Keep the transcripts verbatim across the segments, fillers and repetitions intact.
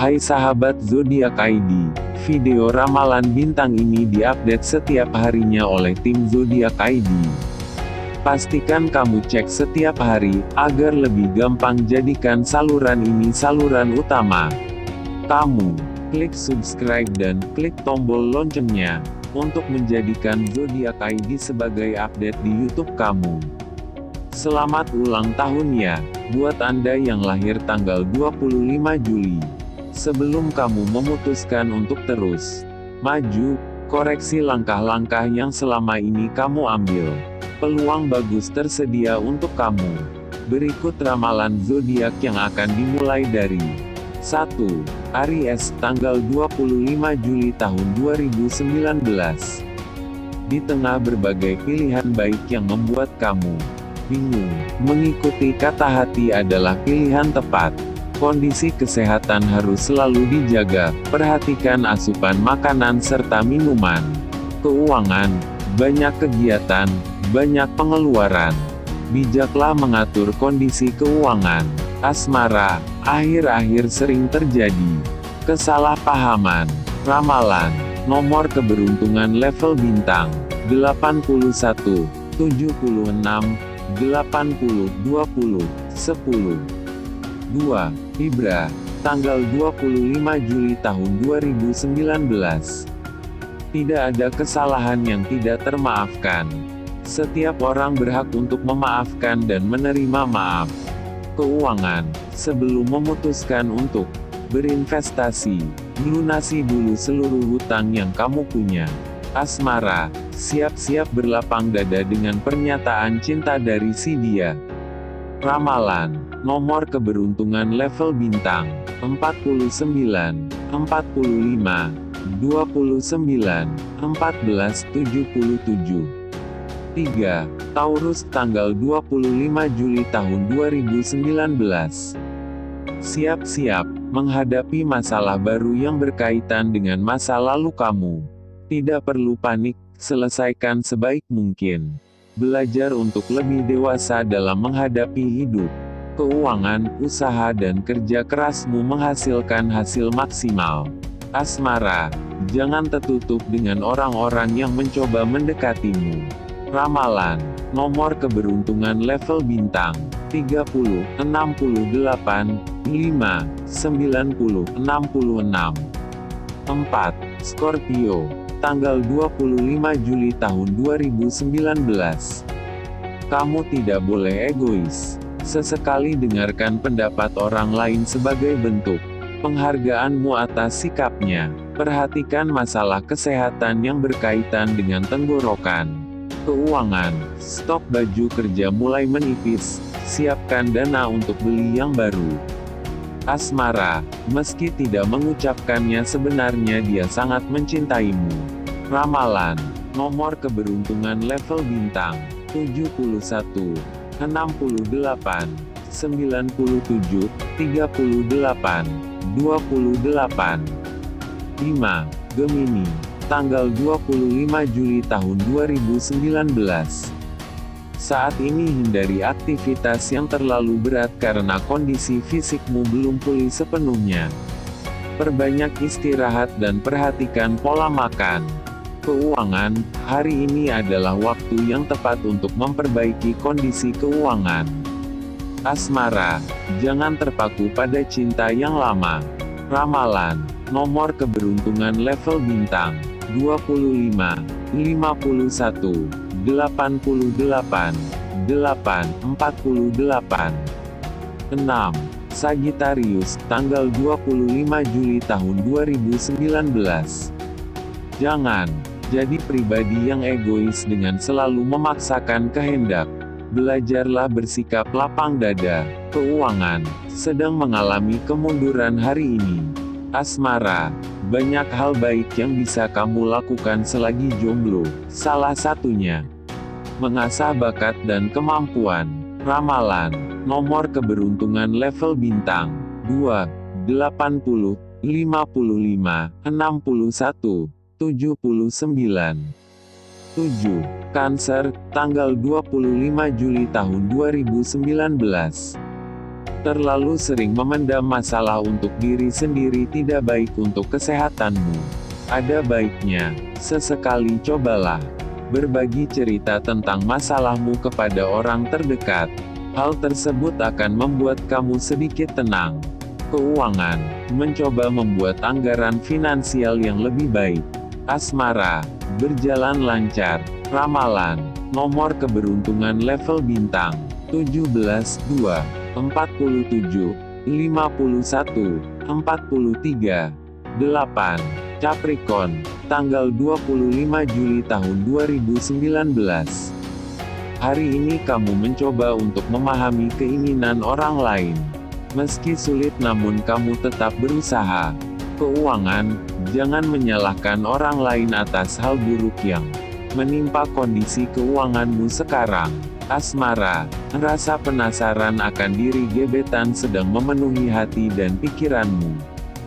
Hai sahabat zodiak I D, video ramalan bintang ini diupdate setiap harinya oleh tim zodiak I D. Pastikan kamu cek setiap hari, agar lebih gampang jadikan saluran ini saluran utama. Kamu, klik subscribe dan klik tombol loncengnya, untuk menjadikan zodiak I D sebagai update di YouTube kamu. Selamat ulang tahun ya, buat Anda yang lahir tanggal dua puluh lima Juli. Sebelum kamu memutuskan untuk terus maju, koreksi langkah-langkah yang selama ini kamu ambil. Peluang bagus tersedia untuk kamu. Berikut ramalan zodiak yang akan dimulai dari satu. Aries, tanggal dua puluh lima Juli tahun dua ribu sembilan belas. Di tengah berbagai pilihan baik yang membuat kamu bingung, mengikuti kata hati adalah pilihan tepat. Kondisi kesehatan harus selalu dijaga, perhatikan asupan makanan serta minuman. Keuangan, banyak kegiatan, banyak pengeluaran. Bijaklah mengatur kondisi keuangan. Asmara, akhir-akhir sering terjadi kesalahpahaman. Ramalan, nomor keberuntungan level bintang, delapan puluh satu, tujuh puluh enam, delapan puluh, dua puluh, sepuluh. dua. Libra, tanggal dua puluh lima Juli tahun dua ribu sembilan belas. Tidak ada kesalahan yang tidak termaafkan. Setiap orang berhak untuk memaafkan dan menerima maaf. Keuangan, sebelum memutuskan untuk berinvestasi, melunasi dulu seluruh hutang yang kamu punya. Asmara, siap-siap berlapang dada dengan pernyataan cinta dari si dia. Ramalan, nomor keberuntungan level bintang, empat puluh sembilan, empat puluh lima, dua puluh sembilan, empat belas, tujuh puluh tujuh. tiga. Taurus, tanggal dua puluh lima Juli tahun dua ribu sembilan belas. Siap-siap menghadapi masalah baru yang berkaitan dengan masa lalu kamu. Tidak perlu panik, selesaikan sebaik mungkin. Belajar untuk lebih dewasa dalam menghadapi hidup. Keuangan, usaha dan kerja kerasmu menghasilkan hasil maksimal. Asmara, jangan tertutup dengan orang-orang yang mencoba mendekatimu. Ramalan, nomor keberuntungan level bintang, tiga puluh, enam puluh delapan, lima, sembilan puluh, enam puluh enam. empat. Scorpio, tanggal dua puluh lima Juli tahun dua ribu sembilan belas. Kamu tidak boleh egois. Sesekali dengarkan pendapat orang lain sebagai bentuk penghargaanmu atas sikapnya. Perhatikan masalah kesehatan yang berkaitan dengan tenggorokan. Keuangan, stok baju kerja mulai menipis, siapkan dana untuk beli yang baru. Asmara, meski tidak mengucapkannya sebenarnya dia sangat mencintaimu. Ramalan, nomor keberuntungan level bintang, tujuh puluh satu, enam puluh delapan, sembilan puluh tujuh, tiga puluh delapan, dua puluh delapan. lima. Gemini, tanggal dua puluh lima Juli tahun dua ribu sembilan belas. Saat ini hindari aktivitas yang terlalu berat karena kondisi fisikmu belum pulih sepenuhnya. Perbanyak istirahat dan perhatikan pola makan. Keuangan, hari ini adalah waktu yang tepat untuk memperbaiki kondisi keuangan. Asmara, jangan terpaku pada cinta yang lama. Ramalan, nomor keberuntungan level bintang, dua puluh lima, lima puluh satu, delapan puluh delapan, delapan, empat puluh delapan. enam. Sagittarius, tanggal dua puluh lima Juli tahun dua ribu sembilan belas. Jangan jadi pribadi yang egois dengan selalu memaksakan kehendak. Belajarlah bersikap lapang dada. Keuangan, sedang mengalami kemunduran hari ini. Asmara, banyak hal baik yang bisa kamu lakukan selagi jomblo. Salah satunya mengasah bakat dan kemampuan. Ramalan, nomor keberuntungan level bintang, dua, delapan puluh, lima puluh lima, enam puluh satu, tujuh puluh sembilan. tujuh. Cancer, tanggal dua puluh lima Juli tahun dua ribu sembilan belas. Terlalu sering memendam masalah untuk diri sendiri tidak baik untuk kesehatanmu. Ada baiknya, sesekali cobalah berbagi cerita tentang masalahmu kepada orang terdekat. Hal tersebut akan membuat kamu sedikit tenang. Keuangan, mencoba membuat anggaran finansial yang lebih baik. Asmara, berjalan lancar. Ramalan, nomor keberuntungan level bintang tujuh belas, dua, empat puluh tujuh, lima puluh satu, empat puluh tiga, delapan. Capricorn, tanggal dua puluh lima Juli tahun dua ribu sembilan belas. Hari ini kamu mencoba untuk memahami keinginan orang lain. Meski sulit namun kamu tetap berusaha. Keuangan, jangan menyalahkan orang lain atas hal buruk yang menimpa kondisi keuanganmu sekarang. Asmara, rasa penasaran akan diri gebetan sedang memenuhi hati dan pikiranmu.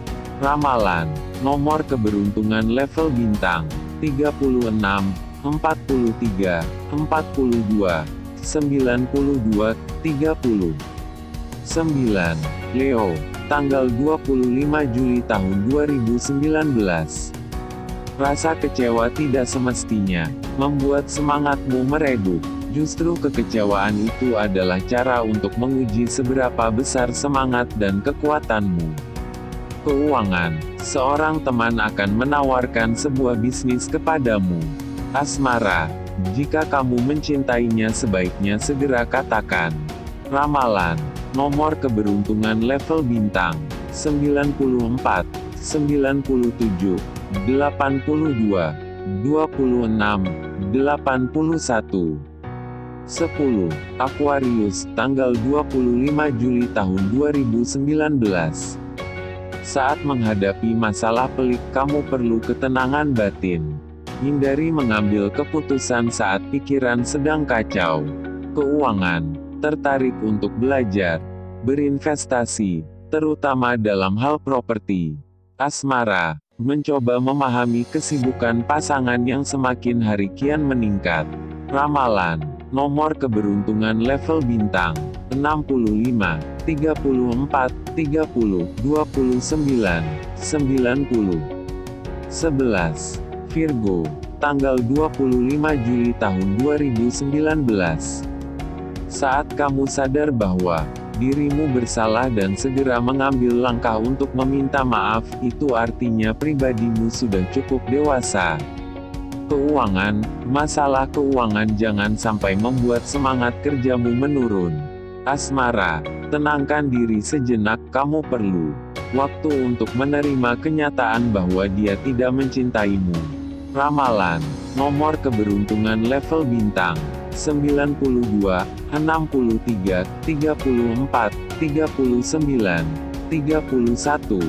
Ramalan, nomor keberuntungan level bintang tiga puluh enam, empat puluh tiga, empat puluh dua, sembilan puluh dua, tiga puluh sembilan. Leo, tanggal dua puluh lima Juli tahun dua ribu sembilan belas. Rasa kecewa tidak semestinya membuat semangatmu meredup. Justru kekecewaan itu adalah cara untuk menguji seberapa besar semangat dan kekuatanmu. Keuangan, seorang teman akan menawarkan sebuah bisnis kepadamu. Asmara, jika kamu mencintainya sebaiknya segera katakan. Ramalan, nomor keberuntungan level bintang sembilan puluh empat, sembilan puluh tujuh, delapan puluh dua, dua puluh enam, delapan puluh satu. sepuluh. Aquarius, tanggal dua puluh lima Juli tahun dua ribu sembilan belas. Saat menghadapi masalah pelik, kamu perlu ketenangan batin. Hindari mengambil keputusan saat pikiran sedang kacau. Keuangan, tertarik untuk belajar, berinvestasi, terutama dalam hal properti. Asmara, mencoba memahami kesibukan pasangan yang semakin hari kian meningkat. Ramalan, nomor keberuntungan level bintang enam puluh lima, tiga puluh empat, tiga puluh, dua puluh sembilan, sembilan puluh. sebelas. Virgo, tanggal dua puluh lima Juli tahun dua ribu sembilan belas. Saat kamu sadar bahwa dirimu bersalah dan segera mengambil langkah untuk meminta maaf, itu artinya pribadimu sudah cukup dewasa. Keuangan, masalah keuangan jangan sampai membuat semangat kerjamu menurun. Asmara, tenangkan diri sejenak, kamu perlu waktu untuk menerima kenyataan bahwa dia tidak mencintaimu. Ramalan, nomor keberuntungan level bintang sembilan puluh dua, enam puluh tiga, tiga puluh empat, tiga puluh sembilan, tiga puluh satu.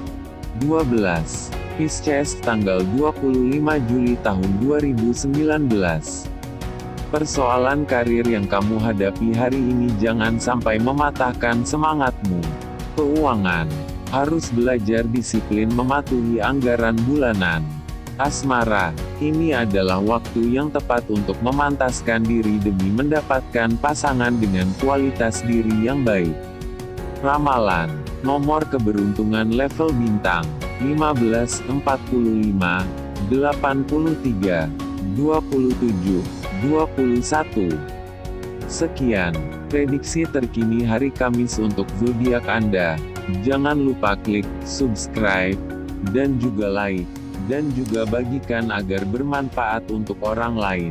dua belas. Pisces, tanggal dua puluh lima Juli tahun dua ribu sembilan belas. Persoalan karir yang kamu hadapi hari ini jangan sampai mematahkan semangatmu. Keuangan, harus belajar disiplin mematuhi anggaran bulanan. Asmara, ini adalah waktu yang tepat untuk memantaskan diri demi mendapatkan pasangan dengan kualitas diri yang baik. Ramalan, nomor keberuntungan level bintang lima belas, empat puluh lima, delapan puluh tiga, dua puluh tujuh, dua puluh satu. Sekian prediksi terkini hari Kamis untuk zodiak Anda. Jangan lupa klik subscribe dan juga like, dan juga bagikan agar bermanfaat untuk orang lain.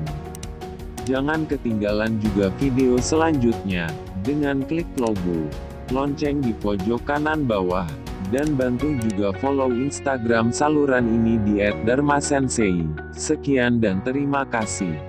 Jangan ketinggalan juga video selanjutnya dengan klik logo lonceng di pojok kanan bawah. Dan bantu juga follow Instagram saluran ini di et dharmasensei. Sekian dan terima kasih.